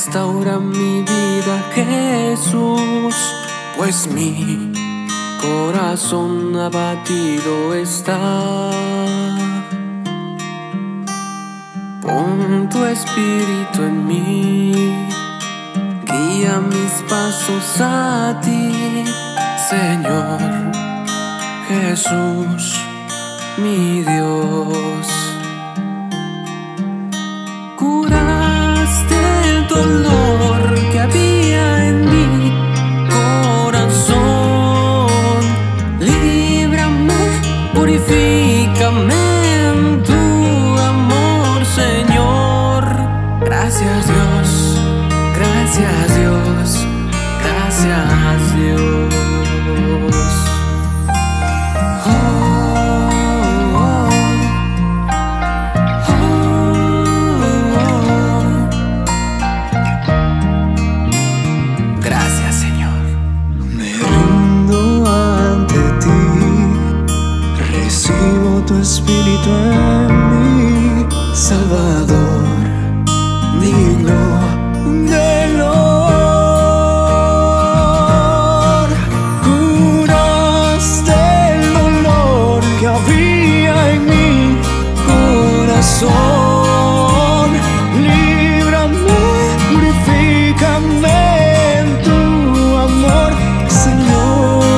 Restaura mi vida, Jesús, pues mi corazón abatido está. Pon tu espíritu en mí, guía mis pasos a ti, Señor Jesús, mi Dios. Curaste el dolor que había en mi corazón. Líbrame, purifícame en tu amor, Señor. Gracias Dios, gracias Dios, gracias Dios. Tu espíritu en mí, Salvador, digno del honor. Curaste el dolor que había en mi corazón. Líbrame, purifícame en tu amor, Señor.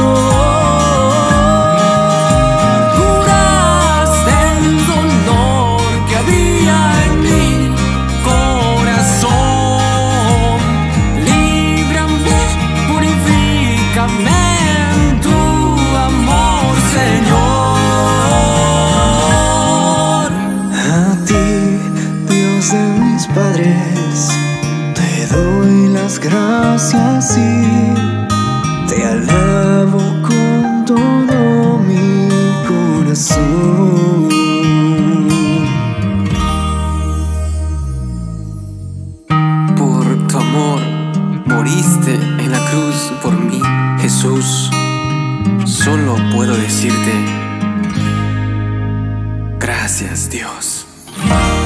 Padres, te doy las gracias y te alabo con todo mi corazón. Por tu amor moriste en la cruz por mí, Jesús. Solo puedo decirte gracias, Dios.